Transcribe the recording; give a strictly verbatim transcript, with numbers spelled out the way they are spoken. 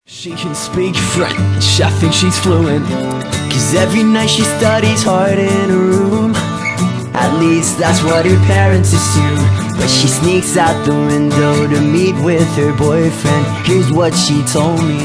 She can speak French, I think she's fluent, cause every night she studies hard in a room. At least that's what her parents assume. But she sneaks out the window to meet with her boyfriend. Here's what she told me.